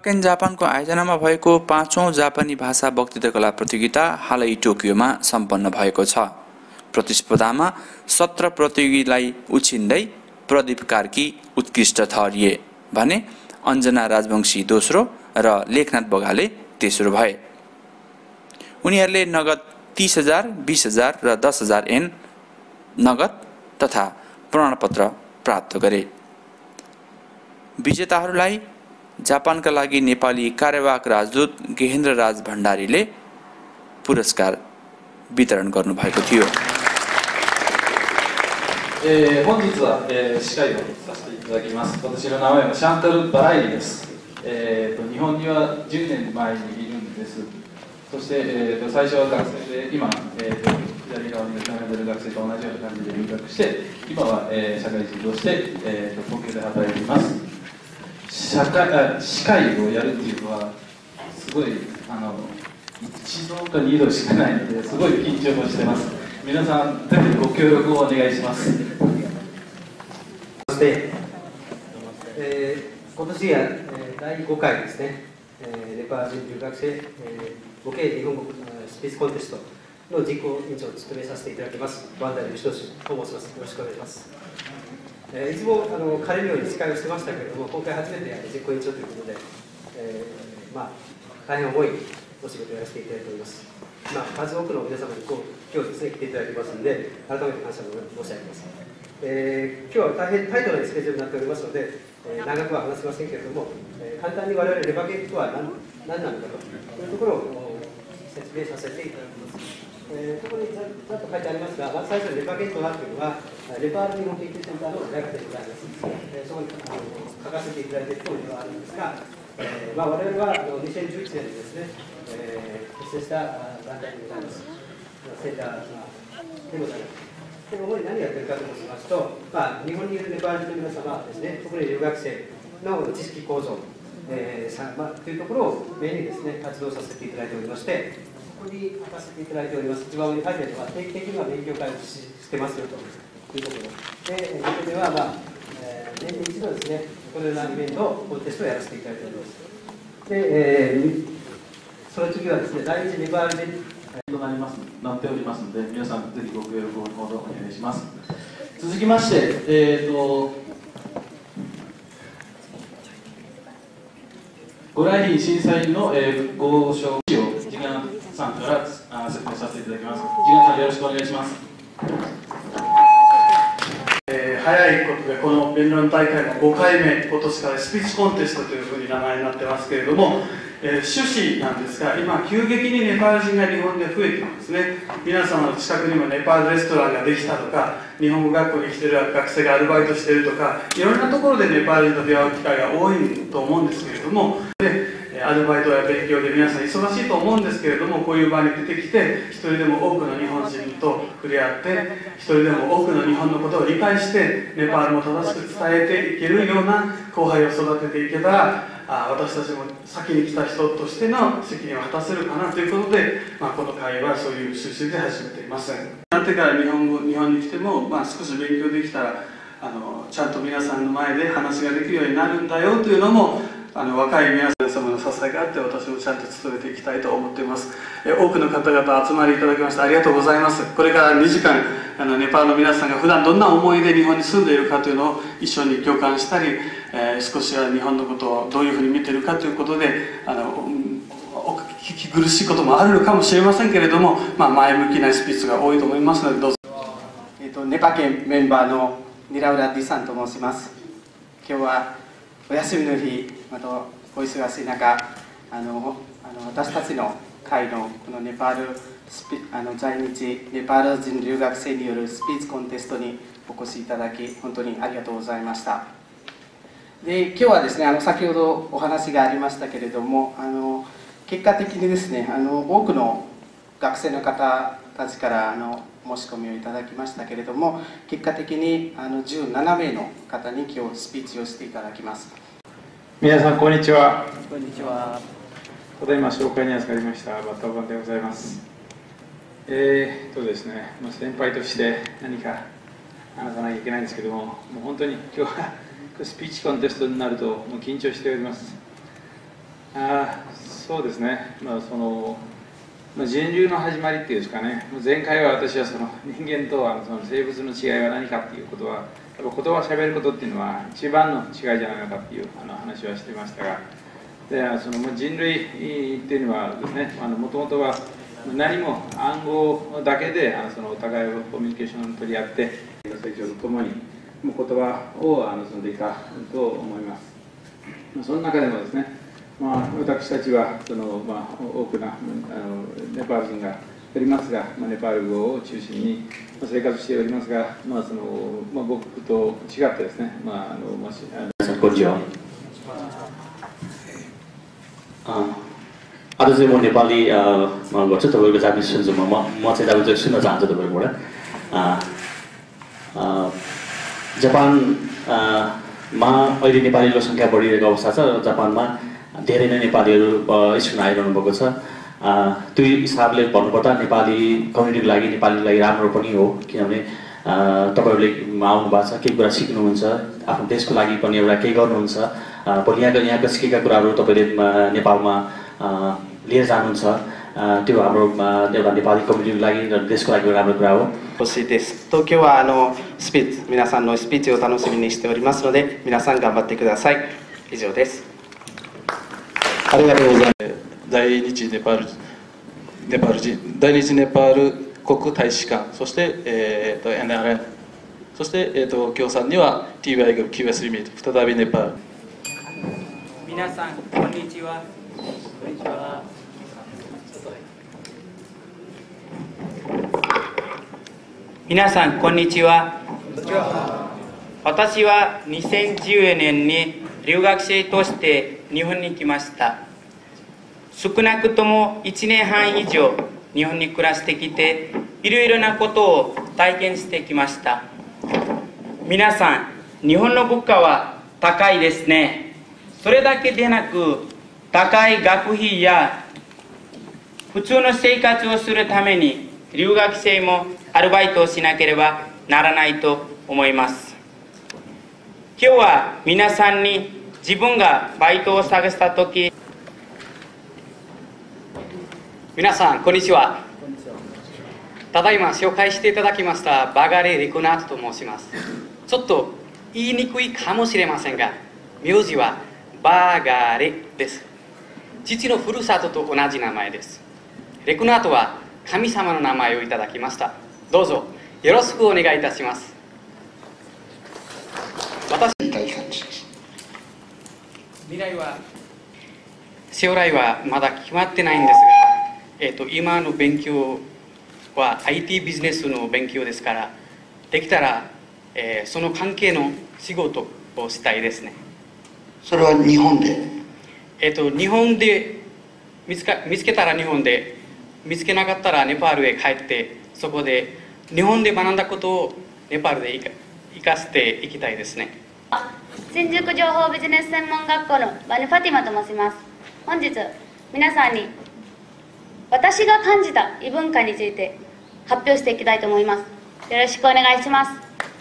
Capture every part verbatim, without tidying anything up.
नेपाकेन जापानको आयोजनामा भएको पाँचौं जापानी भाषा वक्तृत्व कला प्रतियोगिता हालै टोकियोमा सम्पन्न भएको छ। प्रतिस्पर्धामा सत्र प्रतियोगीलाई उछिन्दै प्रदीप कार्की उत्कृष्ट ठहरिए भने अञ्जना राजवंशी दोस्रो र लेखनाथ बगाले तेस्रो भए। उनीहरूले नगद तीस हजार, बीस हजार र दस हजार एन नगद तथा प्रमाणपत्र प्राप्त गरे। विजेताहरूलाई जापानका लागि नेपाली कार्यवाहक राजदूत गेहेन्द्र राज भण्डारीले पुरस्कार वितरण गर्नुभएको थियो। えー、本日は、えー、司会をさせていただきます。私の名前はシャンタル・バライリです。えー、と日本にはじゅうねんまえにいるんです。そして、えー、と最初は学生で今、えー、と左側に並んでいる学生と同じような感じで入学して、今は、えー、社会人として、えー、と東京で働いています。社会あ司会をやるっていうのはすごいあの一度か二度しかないのですごい緊張もしてます。皆さんぜひご協力をお願いします。 そして、えー、今年は、えー、だいごかいですね、えー、ネパール人留学生、えー、母系日本語スピーチコンテストの実行委員長を務めさせていただきますワンダル義俊と申します。よろしくお願いします。えー、いつもあの彼のように司会をしてましたけれども、今回初めて実行委員長ということで、えーまあ、大変重いお仕事をやらせていただいております。まあ、数多くの皆様にこう今日ですね来ていただいてますので、改めて感謝を申し上げます。えー、今日は大変タイトなスケジュールになっておりますので、えー、長くは話せませんけれども、えー、簡単に我々レバゲとは何, 何なのかというところを説明させていただきます。えー、ここにちゃんと書いてありますが、まず最初にレバゲとはというのは、レパール日本研究センターの大学でございます。えー、そこにあの書かせていただいている通りではあるんですが、えーまあ、我々はあのにせんじゅういちねんにですね、えー、結成した団体でございます。センターでございます。で主に何をやっているかと申しますと、まあ、日本にいるネパール人の皆様はですね、特に留学生の知識構造、えーさまあ、というところをメインにですね、活動させていただいておりまして、ここに書かせていただいております。一番上に書いてあるのは、定期的には勉強会をししてますよというところで、ここでは、まあえー、年に一度ですね、このようなイベントを、コンテストをやらせていただいております。で、えー、その次はですね、第一ネパール人となりますなっておりますので、皆さんぜひご協力をお願いします。続きまして、えー、とご来賓審査員の、えー、ご紹介を時間さんからあ説明させていただきます。時間さんよろしくお願いします。 えー、早いことでこの弁論大会のごかいめ、今年からスピーチコンテストというふうに名前になってますけれども、えー、趣旨なんですが、今急激にネパール人が日本で増えているんですね。皆様の近くにもネパールレストランができたとか、日本語学校に来ている学生がアルバイトしているとか、いろんなところでネパール人と出会う機会が多いと思うんですけれども、でアルバイトや勉強で皆さん忙しいと思うんですけれども、こういう場に出てきて一人でも多くの日本人と触れ合って、一人でも多くの日本のことを理解してネパールも正しく伝えていけるような後輩を育てていけたら、あ私たちも先に来た人としての責任を果たせるかなということで、まあ、この会はそういう趣旨で始めています。なってから日本語日本に来ても、まあ、少し勉強できたらあのちゃんと皆さんの前で話ができるようになるんだよというのも、あの若い皆様の支えがあって、私もちゃんと努めていきたいと思っています。え多くの方々集まりいただきましてありがとうございます。これからにじかんあのネパールの皆さんが普段どんな思いで日本に住んでいるかというのを一緒に共感したり、えー、少しは日本のことをどういうふうに見ているかということで、あのお聞き苦しいこともあるのかもしれませんけれども、まあ、前向きなスピーチが多いと思いますので、どうぞ。 えーと、ネパ県メンバーのニラウラディさんと申します。今日はお休みの日、またお忙しい中、あのあの私たちの会のこのネパールスピあの在日ネパール人留学生によるスピーチコンテストにお越しいただき本当にありがとうございました。で今日はですね、あの先ほどお話がありましたけれども、あの結果的にですね、あの多くの学生の方たちからあの申し込みをいただきましたけれども、結果的にあのじゅうななめいの方に今日スピーチをしていただきます。 皆さんこんにちは。 こんにちは。 ただいま紹介に預かりましたバッタオバンでございます。えー、っとですね、まあ、先輩として何か話さなきゃいけないんですけども、もう本当に今日はスピーチコンテストになるともう緊張しております。 あそうですね、まあそのまあ、人流の始まりっていうんですかね、前回は私はその人間とあのその生物の違いは何かっていうことは、やっぱ言葉をしゃべることっていうのは一番の違いじゃないのかっていうあの話はしてましたが、でその人類っていうのはですね、もともとは何も暗号だけであのそのお互いをコミュニケーションを取り合って、成長とともにもう言葉をあのそんでいたと思います。その中でもですね、まあ、私たちはその、まあ、多くのあのネパール人がおりますが、まあ、ネパール語を中心に生活しておりますが、まあそのまあ、僕と違ってですね、まあ、あのもしあのこんにちは。आज चाहिँ म नेपाली गर्छु तपाईँको जापानिज सुन्छु म म चाहिँ तपाईँ सुन्न चाहन्छु तपाईँकोबाट। जापानमा अहिले नेपालीको सङ्ख्या बढिरहेको अवस्था छ। जापानमा धेरै नै नेपालीहरू स्कुलमा आइरहनु भएको छ। त्यो हिसाबले भन्नुपर्दा नेपाली कम्युनिटीको लागि नेपालीको लागि राम्रो पनि हो, किनभने तपाईँहरूले आउनु भएको छ, केही कुरा सिक्नुहुन्छ, आफ्नो देशको लागि पनि एउटा केही गर्नुहुन्छ, भोलि यहाँको यहाँको सिकेका कुराहरू तपाईँले नेपालमा लिएर जानुहुन्छ, त्यो हाम्रो एउटा नेपाली कम्युनिटीको लागि र देशको लागि राम्रो कुरा हो। 欲しいです。と今日はあのスピーチ、皆さんのスピーチを楽しみにしておりますので、皆さん頑張ってください。以上です。 ありがとうございます。在日ネパールネパール人、在日ネパール国大使館、そして、えー、と エヌアールエム、そして、えー、と協賛には ティーワイ グループ キューエス リミテッド、再びネパール。 皆さんこんにちは。こんにちは。皆さんこんにちは。私はにせんじゅうねんに留学生として日本に来ました。少なくともいちねんはん以上日本に暮らしてきて、いろいろなことを体験してきました。皆さん、日本の物価は高いですね。それだけでなく、高い学費や普通の生活をするために留学生もアルバイトをしなければならないと思います。今日は皆さんに自分がバイトを探したとき、 皆さんこんにちは。ただいま紹介していただきましたバガレ・リコナートと申します。ちょっと言いにくいかもしれませんが、名字はバガレです。父のふるさとと同じ名前です。レコナートは神様の名前をいただきました。どうぞよろしくお願いいたします。私未来は将来はまだ決まってないんですが、えー、と今の勉強は アイティー ビジネスの勉強ですから、できたら、えー、その関係の仕事をしたいですね。 それは日本で、 えー、と日本で見つか見つけたら日本で、見つけなかったらネパールへ帰って、そこで日本で学んだことをネパールで生かしていきたいですね。 新宿情報ビジネス専門学校のバヌ・ファティマと申します。本日皆さんに私が感じた異文化について発表していきたいと思います。よろしくお願いします。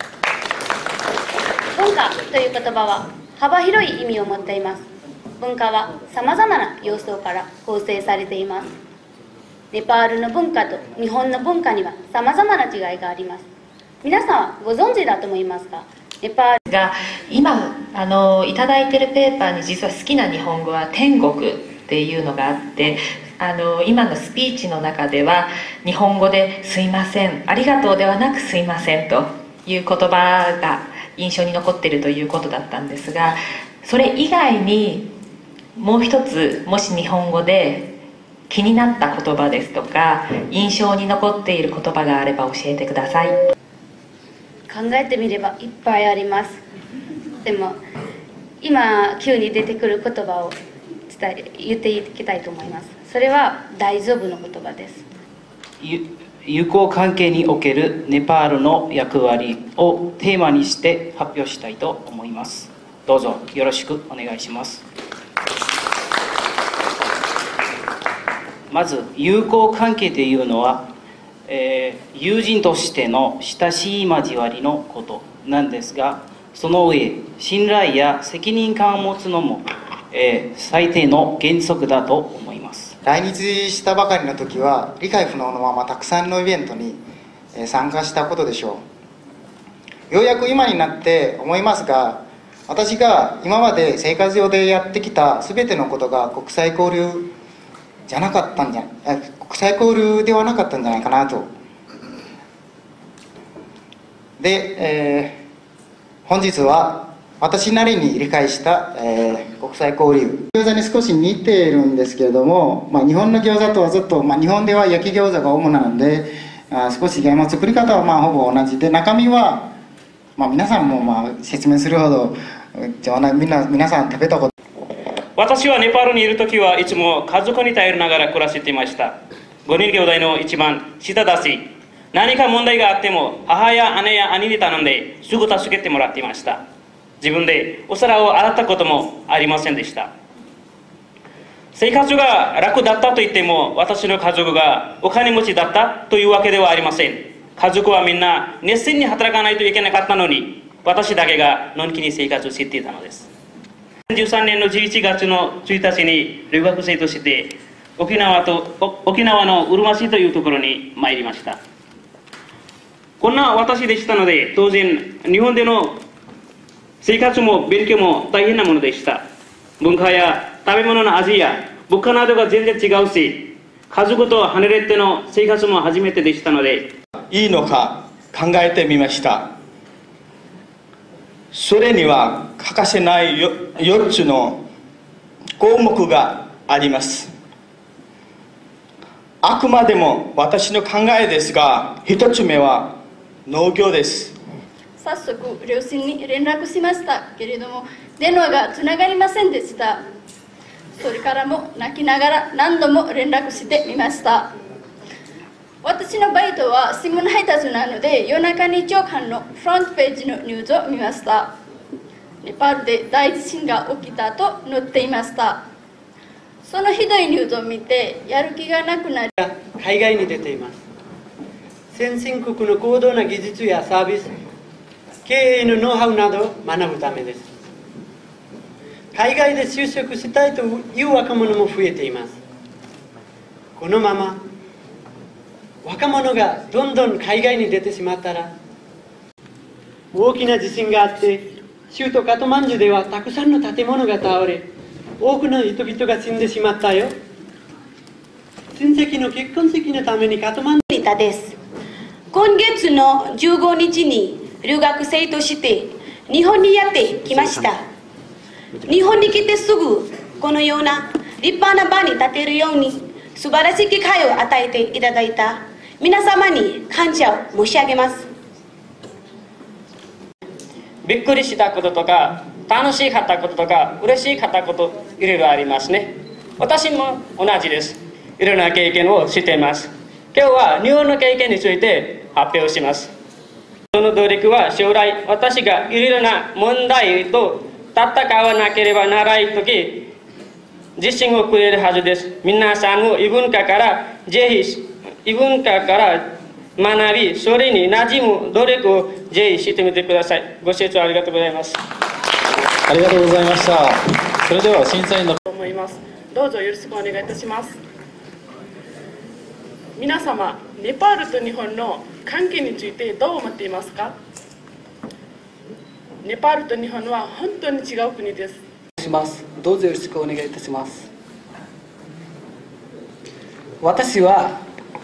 文化という言葉は幅広い意味を持っています。文化はさまざまな要素から構成されています。ネパールの文化と日本の文化にはさまざまな違いがあります。皆さんはご存知だと思いますが、ネパールが今あのいただいているペーパーに実は好きな日本語は天国っていうのがあって、あの今のスピーチの中では日本語で「すいません」「ありがとう」ではなく「すいません」という言葉が印象に残っているということだったんですが、それ以外にもう一つ、もし日本語で気になった言葉ですとか印象に残っている言葉があれば教えてください。 考えてみればいっぱいあります。でも今急に出てくる言葉を伝え言っていきたいと思います。それは大丈夫の言葉です。 友好関係におけるネパールの役割をテーマにして発表したいと思います。どうぞよろしくお願いします。まず友好関係というのは、えー、友人としての親しい交わりのことなんですが、その上信頼や責任感を持つのもえー、最低の原則だと思います。 来日したばかりの時は理解不能のままたくさんのイベントに参加したことでしょう。ようやく今になって思いますが、私が今まで生活上でやってきた全てのことが国際交流じゃなかったんじゃ国際交流ではなかったんじゃないかなと。で、えー、本日は私なりに理解した、えー、国際交流餃子に少し似ているんですけれども、まあ、日本の餃子とはずっと、まあ、日本では焼き餃子が主なので、あ少し違います。作り方はまあほぼ同じで、中身は、まあ、皆さんもまあ説明するほどみんな皆さん食べたこと。 私はネパールにいる時はいつも家族に頼りながら暮らしていました。ごにん兄弟の一番下だし、何か問題があっても母や姉や兄に頼んですぐ助けてもらっていました。自分でお皿を洗ったこともありませんでした。生活が楽だったと言っても、私の家族がお金持ちだったというわけではありません。家族はみんな熱心に働かないといけなかったのに、私だけがのんきに生活をしていたのです。にせんじゅうさんねんのじゅういちがつのついたちに留学生として沖縄と沖縄のうるま市というところに参りました。こんな私でしたので、当然日本での生活も勉強も大変なものでした。文化や食べ物の味や物価などが全然違うし、家族と離れての生活も初めてでしたので、 いいのか考えてみました。それには欠かせないよっつの項目があります。あくまでも私の考えですが、一つ目は農業です。 早速両親に連絡しましたけれども、電話がつながりませんでした。それからも泣きながら何度も連絡してみました。私のバイトは新聞配達なので、夜中に朝刊のフロントページのニュースを見ました。ネパールで大地震が起きたと載っていました。そのひどいニュースを見てやる気がなくなり、 海外に出ています。先進国の高度な技術やサービス、経営のノウハウなどを学ぶためです。海外で就職したいという若者も増えています。このまま若者がどんどん海外に出てしまったら、大きな地震があって首都カトマンジュではたくさんの建物が倒れ、多くの人々が死んでしまったよ。親戚の結婚式のためにカトマンジュリタです。今月のじゅうごにちに留学生として日本にやってきました。日本に来てすぐこのような立派な場に立てるように素晴らしい機会を与えていただいた皆様に感謝を申し上げます。 びっくりしたこととか楽しかったこととか嬉しかったこといろいろありますね。私も同じです。いろんな経験をしています。今日は日本の経験について発表します。その努力は将来私がいろいろな問題と戦わなければならないとき自信をくれるはずです。皆さんも異文化からぜひ異文化から学び、それに馴染む努力をぜひしてみてください。ご清聴ありがとうございます。 ありがとうございました。それでは審査員のと思います。どうぞよろしくお願いいたします。皆様、ネパールと日本の関係についてどう思っていますか？ネパールと日本は本当に違う国です。 します。どうぞよろしくお願いいたします。私は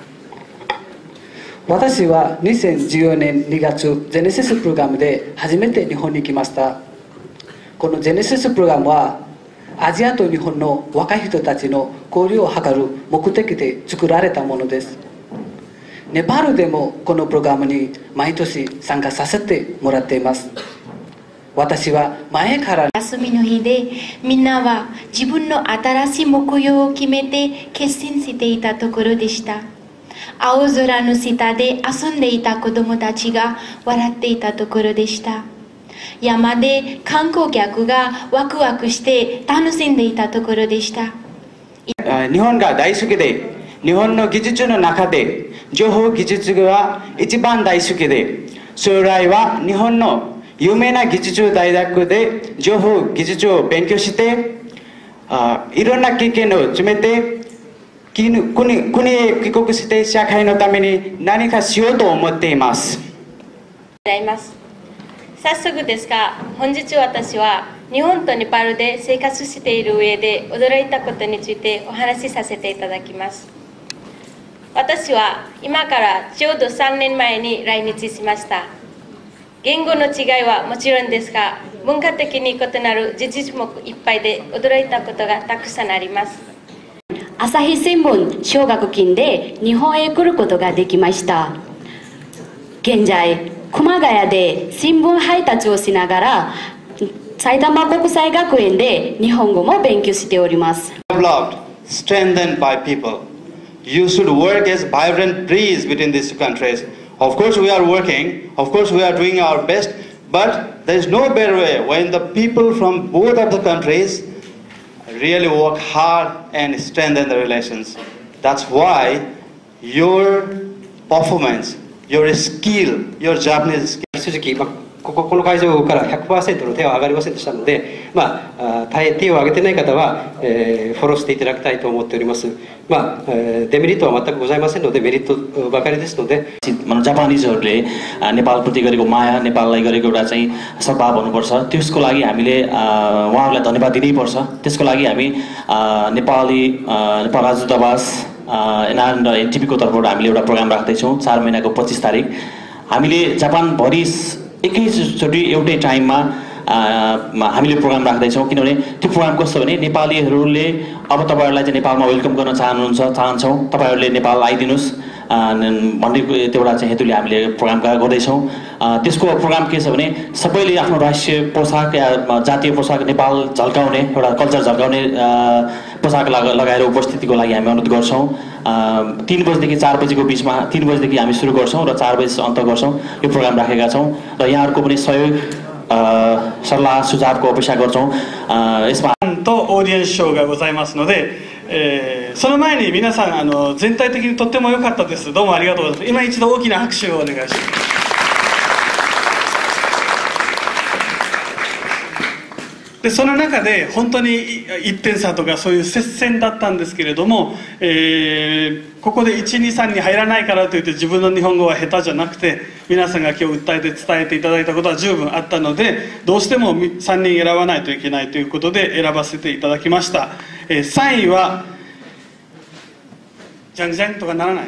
私はにせんじゅうよねんにがつジェネシスプログラムで初めて日本に来ました。このジェネシスプログラムはアジアと日本の若い人たちの交流を図る目的で作られたものです。ネパールでもこのプログラムに毎年参加させてもらっています。私は前から休みの日でみんなは自分の新しい目標を決めて決心していたところでした。青空の下で遊んでいた子どもたちが笑っていたところでした。山で観光客がワクワクして楽しんでいたところでした。 日本が大好きで、日本の技術の中で情報技術が一番大好きで、将来は日本の有名な技術大学で情報技術を勉強してあいろんな経験を詰めて国国へ帰国して社会のために何かしようと思っています。 ございます。早速ですが、本日私は日本とネパールで生活している上で驚いたことについてお話しさせていただきます。私は今からちょうどさんねんまえに来日しました。言語の違いはもちろんですが、文化的に異なる事実もいっぱいで驚いたことがたくさんあります。 朝日新聞奨学金で日本へ来ることができました。現在熊谷で新聞配達をしながら埼玉国際学園で日本語も勉強しております。 Developed, strengthened by people. You should work as vibrant breeze between these two countries. Of course we are working, of course we are doing our best, but there is no better way when the people from both of the countries really work hard and strengthen the relations. That's why your performance, your skill, your Japanese skill. 正直、まあ、ここ、この会場から ひゃくパーセント の手は上がりませんでしたので、まあ、あ手を挙げてない方は、えー、フォローしていただきたいと思っております。まあ、えー、デメリットは全くございませんので、メリットばかりですので。 जापानिजहरूले नेपालप्रति गरेको माया, नेपाललाई गरेको एउटा चाहिँ सद्भाव हुनुपर्छ। त्यसको लागि हामीले उहाँहरूलाई धन्यवाद दिनैपर्छ। त्यसको लागि हामी नेपाली नेपाल राजदूतावास एनआरएन र एनटिपीको तर्फबाट हामीले एउटा प्रोग्राम राख्दैछौँ चार महिनाको पच्चिस तारिक। हामीले जापानभरि एकैचोटि एउटै टाइममा हामीले प्रोग्राम राख्दैछौँ, किनभने त्यो प्रोग्राम कस्तो भने नेपालीहरूले अब तपाईँहरूलाई चाहिँ नेपालमा वेलकम गर्न चाहनुहुन्छ चाहन्छौँ, तपाईँहरूले नेपाल आइदिनुहोस् भन्ने त्यो एउटा चाहिँ हेतुले हामीले प्रोग्राम गर्दैछौँ। त्यसको प्रोग्राम के छ भने सबैले आफ्नो राष्ट्रिय पोसाक या जातीय पोसाक नेपाल झल्काउने एउटा कल्चर झल्काउने पोसाक लगाएर उपस्थितिको लागि हामी अनुरोध गर्छौँ। तीन बजीदेखि चार बजीको बिचमा तीन बजीदेखि हामी सुरु गर्छौँ र चार बजी अन्त गर्छौँ। यो प्रोग्राम राखेका छौँ र यहाँहरूको पनि सहयोग सल्लाह सुझावको अपेक्षा गर्छौँ। यसमा とオーディエンスショーがございますので、えー、その前に皆さんあの全体的にとっても良かったです。どうもありがとうございます。今一度大きな拍手をお願いします。でその中で本当にいってん差とかそういう接戦だったんですけれども、えー、ここでいち、に、さんに入らないからといって自分の日本語は下手じゃなくて、皆さんが今日訴えて伝えていただいたことは十分あったので、どうしてもさんにん選ばないといけないということで選ばせていただきました。えー、さんいはじゃんじゃんとかならない、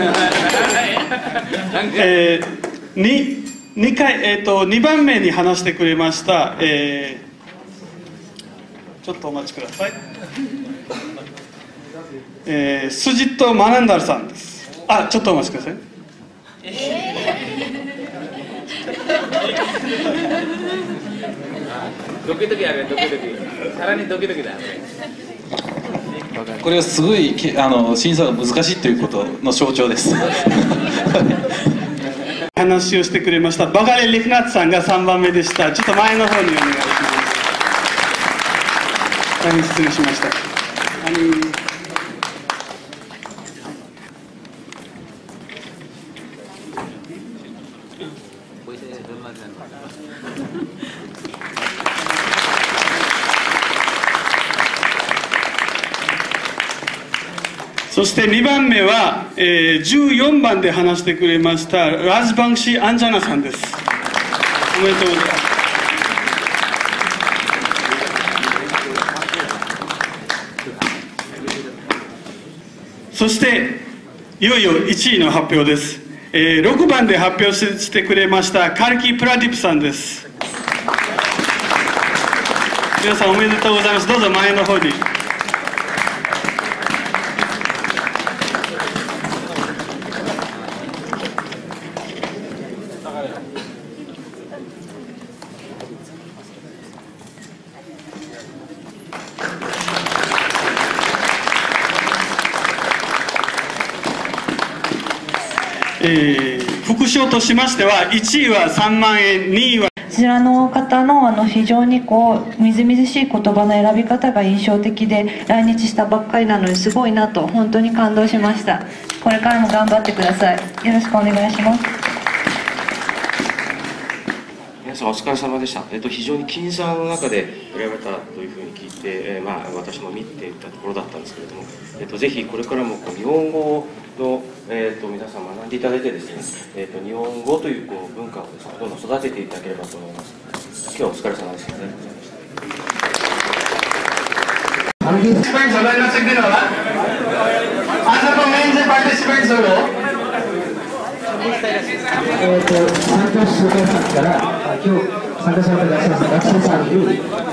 えー、に, に, 回、えー、とにばんめに話してくれました、えーちょっとお待ちください。えー、スジット・マナンダルさんです。あ、ちょっとお待ちください。 ドキドキある、ドキドキ。さらにドキドキだ。 これはすごいあの審査が難しいということの象徴です。 話をしてくれましたバガレ・リフナッツさんがさんばんめでした。ちょっと前の方にお願いします。大変失礼しました。あのそしてにばんめは、えー、じゅうよんばんで話してくれましたラジバンシ・アンジャナさんです。おめでとうございます。そしていよいよいちいの発表です。えー、ろくばんで発表してくれましたカルキ・プラディプさんです。皆さんおめでとうございます。どうぞ前の方に。えー、副賞としましてはいちいはさんまんえん、にいはこちらの方のあの非常にこうみずみずしい言葉の選び方が印象的で、来日したばっかりなのにすごいなと本当に感動しました。これからも頑張ってください。よろしくお願いします。 皆さんお疲れ様でした。えっと、非常に僅差の中で選ばれたというふうに聞いて、えーまあ、私も見ていたところだったんですけれども、えっと、ぜひこれからもこう日本語の、えっと、皆さん学んでいただいてですね、えっと、日本語というこう文化をですね、どんどん育てていただければと思います。今日はお疲れ様でした。ありがとうございました。 Participants udah ngasih din lah. Asa pemain si participants dulu. えーと参加者の方から今日参加された学生さん学生さんに